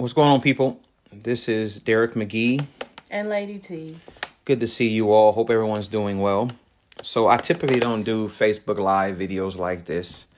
What's going on, people? This is Darrick McGhee. And Lady T. Good to see you all. Hope everyone's doing well. So I typically don't do Facebook Live videos like this.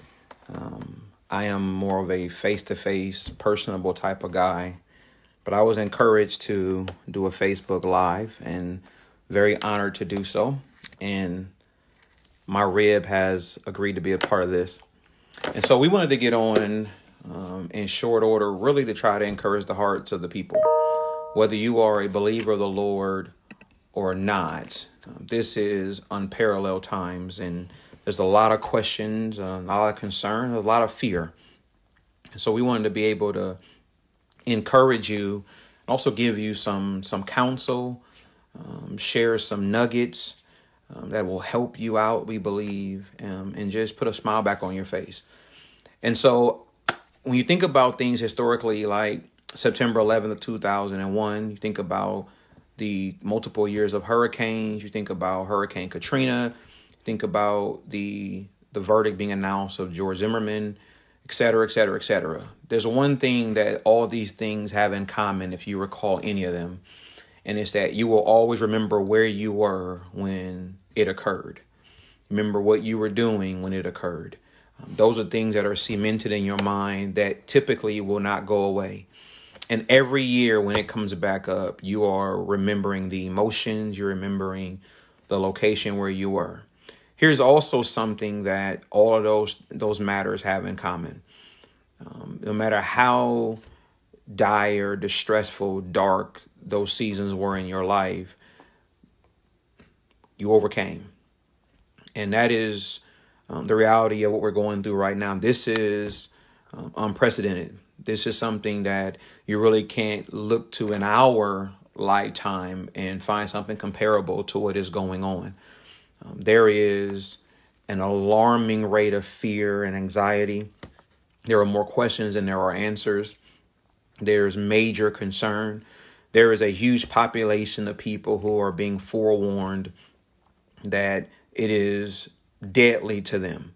I am more of a face-to-face, personable type of guy. But I was encouraged to do a Facebook Live and very honored to do so. And my rib has agreed to be a part of this. And so we wanted to get on in short order, really to try to encourage the hearts of the people. Whether you are a believer of the Lord or not, this is unparalleled times. And there's a lot of questions, a lot of concern, a lot of fear. And so we wanted to be able to encourage you, also give you some counsel, share some nuggets that will help you out, we believe, and just put a smile back on your face. And so when you think about things historically, like September 11th of 2001, you think about the multiple years of hurricanes, you think about Hurricane Katrina, you think about the verdict being announced of George Zimmerman, et cetera, et cetera, et cetera. There's one thing that all these things have in common, if you recall any of them, and it's that you will always remember where you were when it occurred. Remember what you were doing when it occurred. Those are things that are cemented in your mind that typically will not go away. And every year when it comes back up, you are remembering the emotions, you're remembering the location where you were. Here's also something that all of those matters have in common. No matter how dire, distressful, dark those seasons were in your life, you overcame. And that is the reality of what we're going through right now. This is unprecedented. This is something that you really can't look to in our lifetime and find something comparable to what is going on. There is an alarming rate of fear and anxiety. There are more questions than there are answers. There's major concern. There is a huge population of people who are being forewarned that it is deadly to them.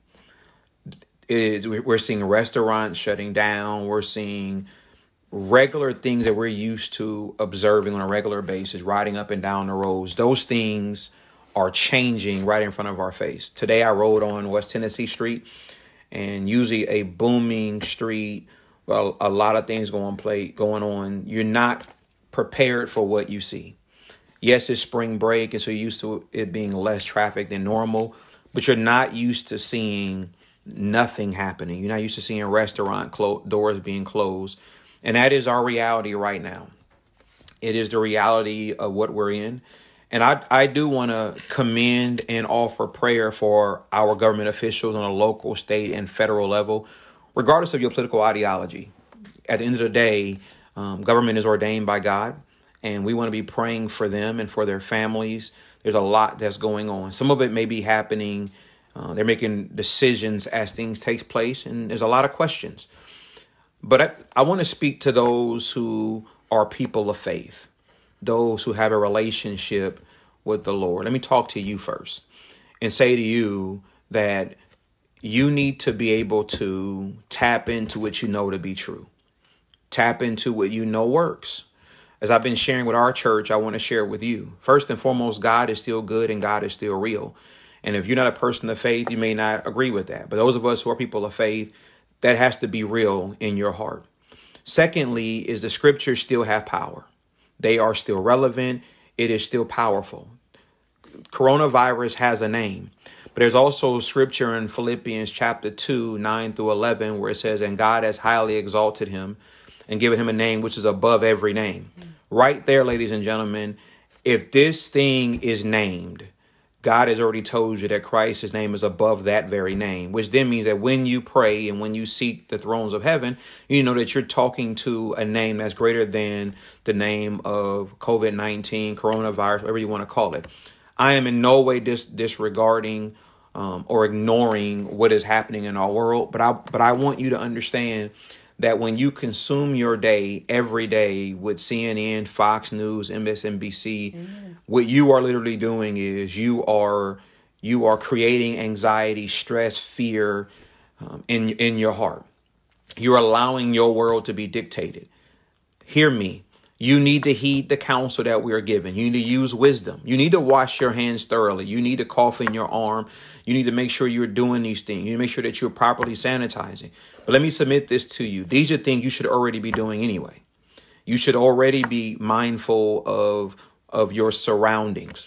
We're seeing restaurants shutting down. We're seeing regular things that we're used to observing on a regular basis, riding up and down the roads. Those things are changing right in front of our face. Today, I rode on West Tennessee Street, and usually a booming street, well, a lot of things going on. You're not prepared for what you see. Yes, it's spring break, and so you're used to it being less traffic than normal, but you're not used to seeing nothing happening. You're not used to seeing restaurant doors being closed. And that is our reality right now. It is the reality of what we're in. And I do want to commend and offer prayer for our government officials on a local, state, and federal level, regardless of your political ideology. At the end of the day, government is ordained by God, and we want to be praying for them and for their families. There's a lot that's going on. Some of it may be happening. They're making decisions as things take place, and there's a lot of questions. But I want to speak to those who are people of faith, those who have a relationship with the Lord. Let me talk to you first and say to you that you need to be able to tap into what you know to be true. Tap into what you know works. As I've been sharing with our church, I want to share with you. First and foremost, God is still good and God is still real. And if you're not a person of faith, you may not agree with that. But those of us who are people of faith, that has to be real in your heart. Secondly, is the scriptures still have power. They are still relevant. It is still powerful. Coronavirus has a name. But there's also scripture in Philippians chapter 2, 9 through 11, where it says, and God has highly exalted him and given him a name which is above every name. Right there, ladies and gentlemen, if this thing is named, God has already told you that Christ's name is above that very name, which then means that when you pray and when you seek the thrones of heaven, you know that you're talking to a name that's greater than the name of COVID-19, coronavirus, whatever you want to call it. I am in no way disregarding or ignoring what is happening in our world, but I want you to understand that when you consume your day every day with CNN, Fox News, MSNBC, what you are literally doing is you are creating anxiety, stress, fear in your heart. You're allowing your world to be dictated. Hear me. You need to heed the counsel that we are given. You need to use wisdom. You need to wash your hands thoroughly. You need to cough in your arm. You need to make sure you're doing these things. You need to make sure that you're properly sanitizing. But let me submit this to you. These are things you should already be doing anyway. You should already be mindful of your surroundings.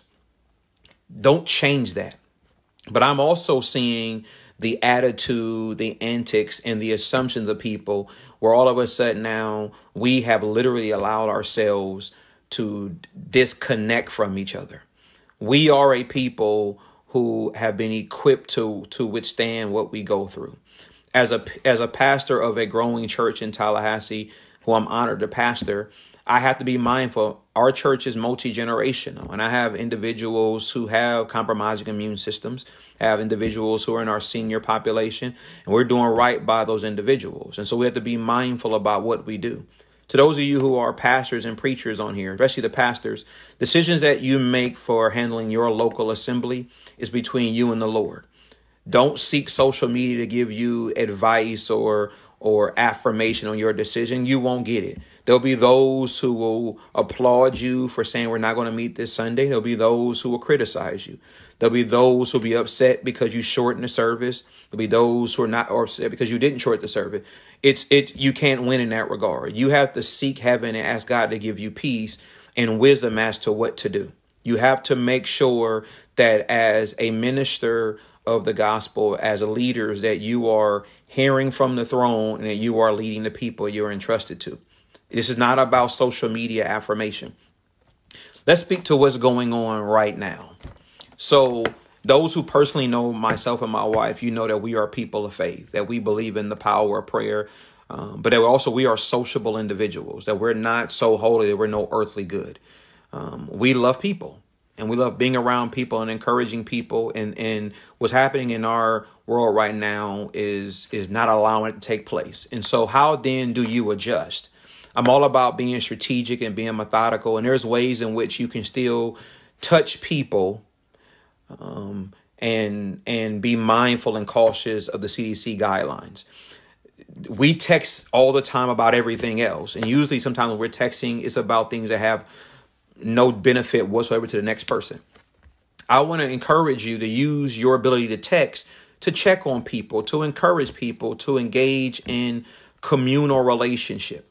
Don't change that. But I'm also seeing the attitude, the antics, and the assumptions of people where all of a sudden now we have literally allowed ourselves to disconnect from each other. We are a people who have been equipped to withstand what we go through. As a pastor of a growing church in Tallahassee, who I'm honored to pastor, I have to be mindful. Our church is multi-generational, and I have individuals who have compromising immune systems, have individuals who are in our senior population, and we're doing right by those individuals. And so we have to be mindful about what we do. To those of you who are pastors and preachers on here, especially the pastors, decisions that you make for handling your local assembly is between you and the Lord. Don't seek social media to give you advice or affirmation on your decision. You won't get it. There'll be those who will applaud you for saying we're not going to meet this Sunday. There'll be those who will criticize you. There'll be those who will be upset because you shortened the service. There'll be those who are not upset because you didn't short the service. You can't win in that regard. You have to seek heaven and ask God to give you peace and wisdom as to what to do. You have to make sure that as a minister of the gospel, as leaders, that you are hearing from the throne and that you are leading the people you're entrusted to. This is not about social media affirmation. Let's speak to what's going on right now. So those who personally know myself and my wife, you know that we are people of faith, that we believe in the power of prayer, but that also we are sociable individuals, that we're not so holy that we're no earthly good. We love people. And we love being around people and encouraging people. And what's happening in our world right now is not allowing it to take place. And so how then do you adjust? I'm all about being strategic and being methodical. And there's ways in which you can still touch people and be mindful and cautious of the CDC guidelines. We text all the time about everything else. And usually sometimes when we're texting, it's about things that have no benefit whatsoever to the next person. I want to encourage you to use your ability to text to check on people, to encourage people, to engage in communal relationship.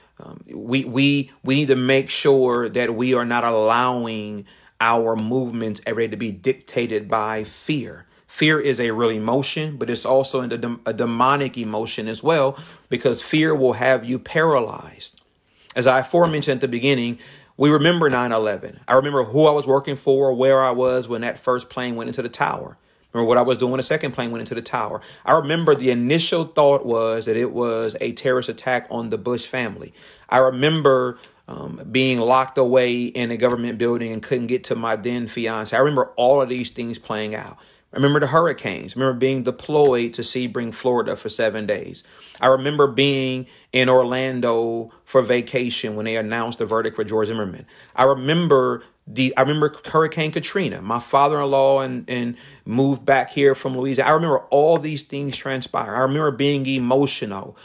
We need to make sure that we are not allowing our movements every day to be dictated by fear. Fear is a real emotion, but it's also a demonic emotion as well, because fear will have you paralyzed. As I aforementioned at the beginning, we remember 9/11. I remember who I was working for, where I was when that first plane went into the tower. Remember what I was doing when the second plane went into the tower. I remember the initial thought was that it was a terrorist attack on the Bush family. I remember being locked away in a government building and couldn't get to my then fiance. I remember all of these things playing out. I remember the hurricanes. I remember being deployed to Sebring, Florida for 7 days. I remember being in Orlando for vacation when they announced the verdict for George Zimmerman. I remember Hurricane Katrina. My father-in-law and moved back here from Louisiana. I remember all these things transpire. I remember being emotional,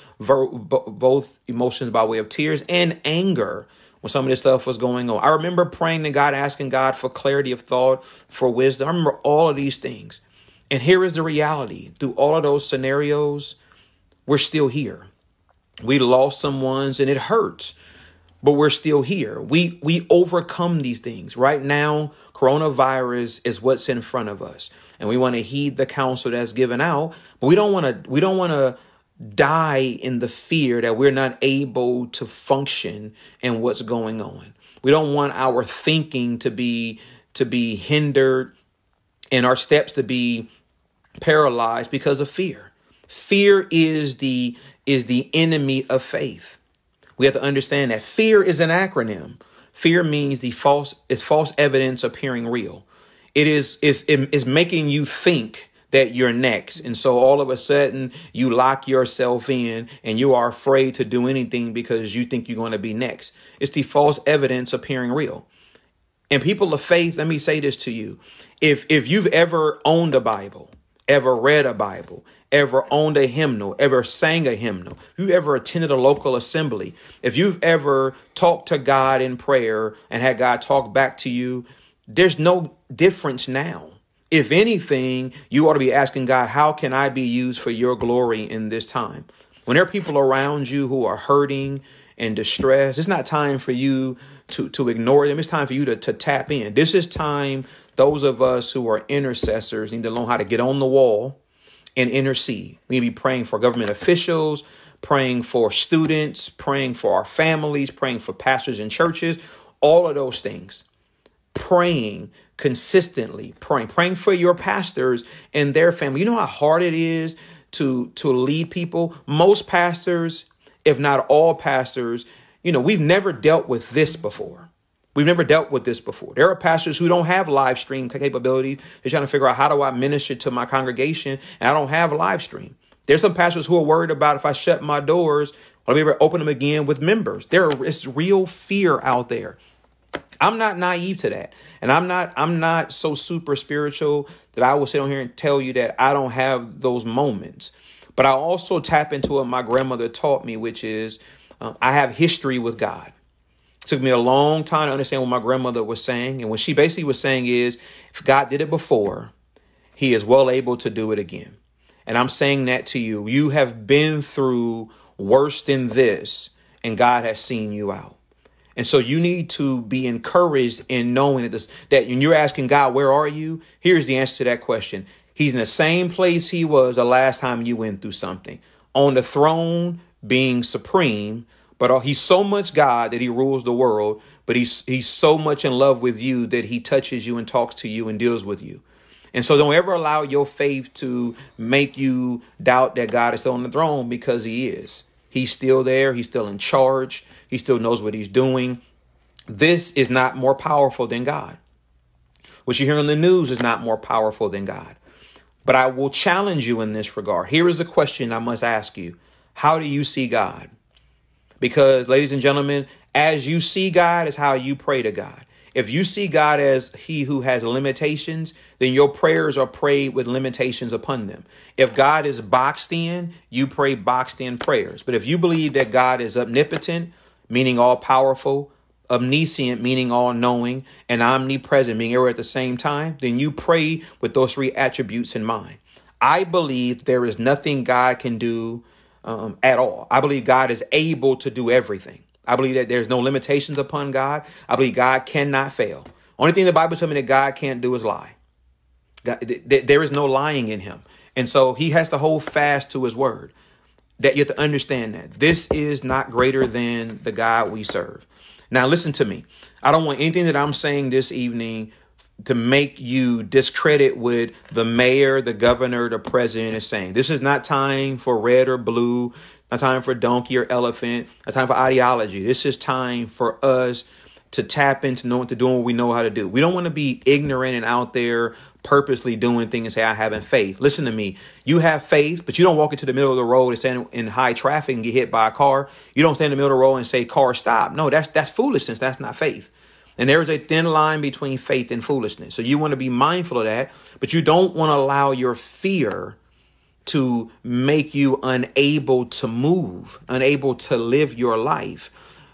both emotions by way of tears and anger when some of this stuff was going on. I remember praying to God, asking God for clarity of thought, for wisdom. I remember all of these things. And here is the reality. Through all of those scenarios, we're still here. We lost some ones and it hurts, but we're still here. We overcome these things. Right now, coronavirus is what's in front of us. And we want to heed the counsel that's given out, but we don't want to die in the fear that we're not able to function in what's going on. We don't want our thinking to be hindered and our steps to be paralyzed because of fear. Fear is the enemy of faith. We have to understand that fear is an acronym. Fear means it's false evidence appearing real. It is making you think that you're next. And so all of a sudden you lock yourself in and you are afraid to do anything because you think you're going to be next. It's the false evidence appearing real. And people of faith, let me say this to you. If you've ever owned a Bible, ever read a Bible, ever owned a hymnal, ever sang a hymnal, if you've ever attended a local assembly, if you've ever talked to God in prayer and had God talk back to you, there's no difference now. If anything, you ought to be asking God, how can I be used for your glory in this time? When there are people around you who are hurting and distressed, it's not time for you to ignore them. It's time for you to tap in. This is time. Those of us who are intercessors need to learn how to get on the wall and intercede. We need to be praying for government officials, praying for students, praying for our families, praying for pastors and churches, all of those things. Praying consistently, praying for your pastors and their family. You know how hard it is to lead people? Most pastors, if not all pastors, we've never dealt with this before. We've never dealt with this before. There are pastors who don't have live stream capabilities. They're trying to figure out, how do I minister to my congregation? And I don't have live stream. There's some pastors who are worried about, if I shut my doors, I'll be able to open them again with members. It's real fear out there. I'm not naive to that. And I'm not so super spiritual that I will sit on here and tell you that I don't have those moments. But I also tap into what my grandmother taught me, which is I have history with God. It took me a long time to understand what my grandmother was saying. And what she basically was saying is, if God did it before, he is well able to do it again. And I'm saying that to you. You have been through worse than this, and God has seen you out. And so you need to be encouraged in knowing that when you're asking God, where are you? Here's the answer to that question. He's in the same place he was the last time you went through something, on the throne, being supreme. But he's so much God that he rules the world. But he's so much in love with you that he touches you and talks to you and deals with you. And so don't ever allow your faith to make you doubt that God is still on the throne, because he is. He's still there. He's still in charge. He still knows what he's doing. This is not more powerful than God. What you hear on the news is not more powerful than God. But I will challenge you in this regard. Here is a question I must ask you. How do you see God? Because, ladies and gentlemen, as you see God is how you pray to God. If you see God as he who has limitations, then your prayers are prayed with limitations upon them. If God is boxed in, you pray boxed in prayers. But if you believe that God is omnipotent, meaning all powerful, omniscient, meaning all knowing, and omnipresent, meaning everywhere at the same time, then you pray with those three attributes in mind. I believe there is nothing God can do at all. I believe God is able to do everything. I believe that there's no limitations upon God. I believe God cannot fail. Only thing the Bible tells me that God can't do is lie. There is no lying in him. And so he has to hold fast to his word. That you have to understand that this is not greater than the God we serve. Now, listen to me. I don't want anything that I'm saying this evening to make you discredit what the mayor, the governor, the president is saying. This is not time for red or blue, not time for donkey or elephant, not time for ideology. This is time for us to tap into knowing what to do and what we know how to do. We don't want to be ignorant and out there purposely doing things and say, I haven't faith. Listen to me. You have faith, but you don't walk into the middle of the road and stand in high traffic and get hit by a car. You don't stand in the middle of the road and say, car, stop. No, that's foolishness. That's not faith. And there is a thin line between faith and foolishness. So you want to be mindful of that, but you don't want to allow your fear to make you unable to move, unable to live your life.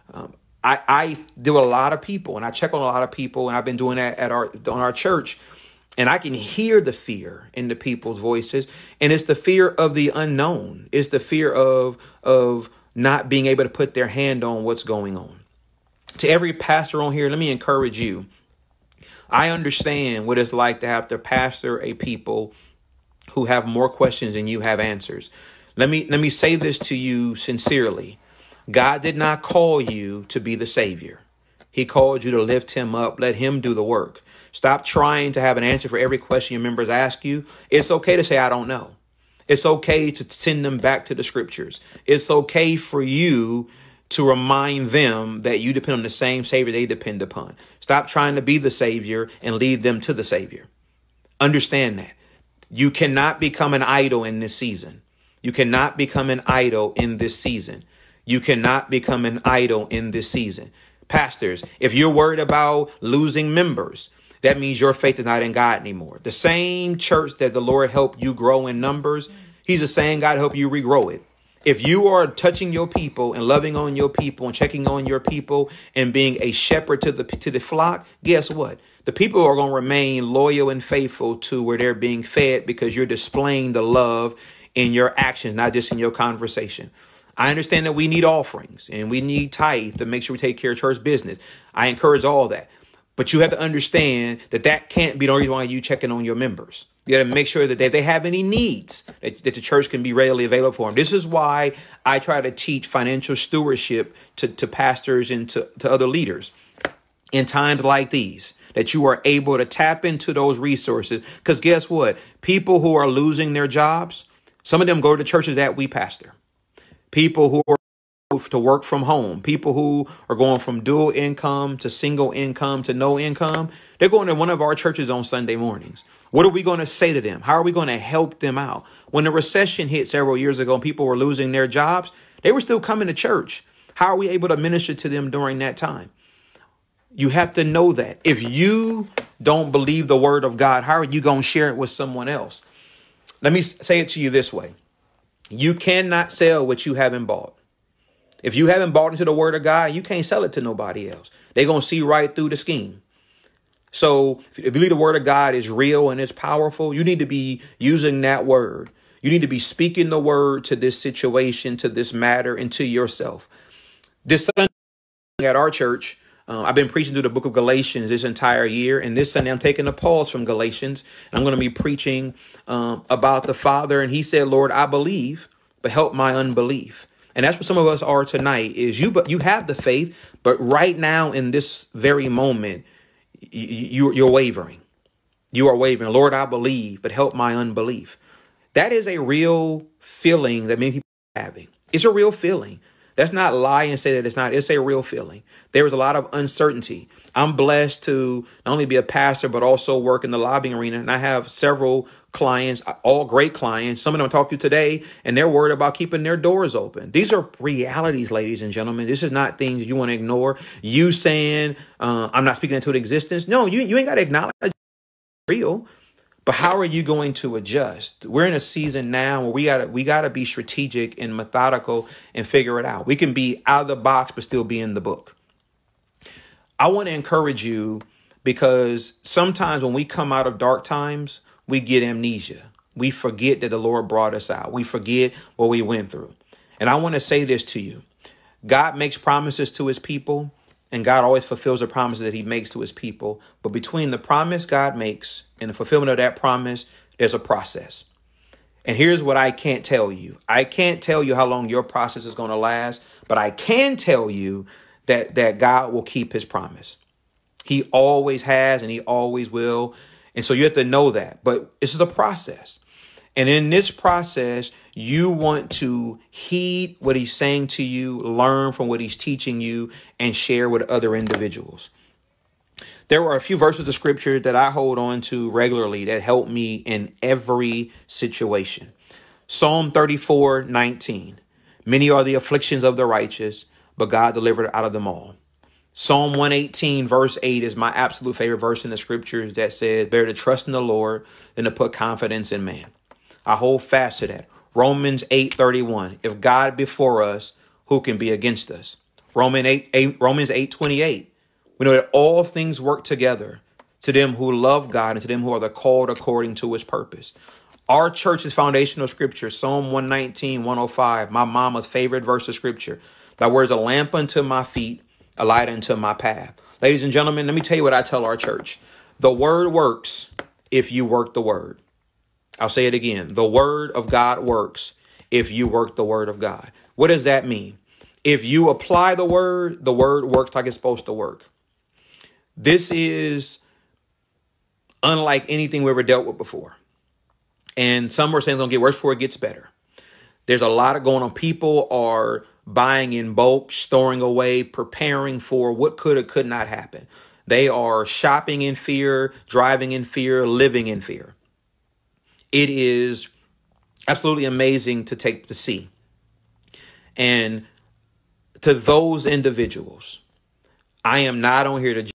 I do a lot of people, and I check on a lot of people, and I've been doing that on our church, and I can hear the fear in the people's voices, and it's the fear of the unknown. It's the fear of not being able to put their hand on what's going on. To every pastor on here, let me encourage you. I understand what it's like to have to pastor a people who have more questions than you have answers. Let me say this to you sincerely. God did not call you to be the savior. He called you to lift him up. Let him do the work. Stop trying to have an answer for every question your members ask you. It's okay to say, I don't know. It's okay to send them back to the scriptures. It's okay for you to remind them that you depend on the same savior they depend upon. Stop trying to be the savior and lead them to the savior. Understand that. You cannot become an idol in this season. You cannot become an idol in this season. You cannot become an idol in this season. Pastors, if you're worried about losing members, that means your faith is not in God anymore. The same church that the Lord helped you grow in numbers, He's the same God to help you regrow it. If you are touching your people and loving on your people and checking on your people and being a shepherd to the flock, guess what? The people are going to remain loyal and faithful to where they're being fed because you're displaying the love in your actions, not just in your conversation. I understand that we need offerings and we need tithe to make sure we take care of church business. I encourage all that. But you have to understand that that can't be the reason why you checking on your members. You got to make sure that if they have any needs, that the church can be readily available for them. This is why I try to teach financial stewardship to pastors and to other leaders in times like these, that you are able to tap into those resources. Because guess what? People who are losing their jobs, some of them go to the churches that we pastor. People who are to work from home, people who are going from dual income to single income to no income, they're going to one of our churches on Sunday mornings. What are we going to say to them? How are we going to help them out? When the recession hit several years ago and people were losing their jobs, they were still coming to church. How are we able to minister to them during that time? You have to know that. If you don't believe the word of God, how are you going to share it with someone else? Let me say it to you this way. You cannot sell what you haven't bought. If you haven't bought into the word of God, you can't sell it to nobody else. They're going to see right through the scheme. So if you believe the word of God is real and it's powerful, you need to be using that word. You need to be speaking the word to this situation, to this matter, and to yourself. This Sunday at our church, I've been preaching through the book of Galatians this entire year. And this Sunday, I'm taking a pause from Galatians. And I'm going to be preaching about the Father. And he said, Lord, I believe, but help my unbelief. And that's what some of us are tonight is you have the faith, but right now in this very moment, you're wavering. You are wavering. Lord, I believe, but help my unbelief. That is a real feeling that many people are having. It's a real feeling. Let's not lie and say that it's not. It's a real feeling. There is a lot of uncertainty. I'm blessed to not only be a pastor, but also work in the lobbying arena. And I have several clients, all great clients. Some of them I talked to today, and they're worried about keeping their doors open. These are realities, ladies and gentlemen. This is not things you want to ignore. You saying, I'm not speaking into existence. No, you ain't got to acknowledge it's real. But how are you going to adjust? We're in a season now where we gotta be strategic and methodical and figure it out. We can be out of the box, but still be in the book. I want to encourage you because sometimes when we come out of dark times, we get amnesia. We forget that the Lord brought us out. We forget what we went through. And I want to say this to you. God makes promises to his people, and God always fulfills the promises that he makes to his people. But between the promise God makes and the fulfillment of that promise, there's a process. And here's what I can't tell you. I can't tell you how long your process is going to last, but I can tell you that God will keep his promise. He always has and he always will. And so you have to know that. But this is a process. And in this process, you want to heed what he's saying to you, learn from what he's teaching you, and share with other individuals. There are a few verses of scripture that I hold on to regularly that help me in every situation. Psalm 34:19. Many are the afflictions of the righteous, but God delivered out of them all. Psalm 118 verse 8 is my absolute favorite verse in the scriptures that says, better to trust in the Lord than to put confidence in man. I hold fast to that. Romans 8:31. If God be for us, who can be against us? Romans 8:28. We know that all things work together to them who love God and to them who are the called according to his purpose. Our church's foundational scripture, Psalm 119:105, my mama's favorite verse of scripture. Thy word is a lamp unto my feet, a light unto my path. Ladies and gentlemen, let me tell you what I tell our church. The word works if you work the word. I'll say it again. The word of God works if you work the word of God. What does that mean? If you apply the word works like it's supposed to work. This is unlike anything we ever dealt with before. And some are saying it's going to get worse before it gets better. There's a lot of going on. People are buying in bulk, storing away, preparing for what could or could not happen. They are shopping in fear, driving in fear, living in fear. It is absolutely amazing to see. And to those individuals, I am not on here to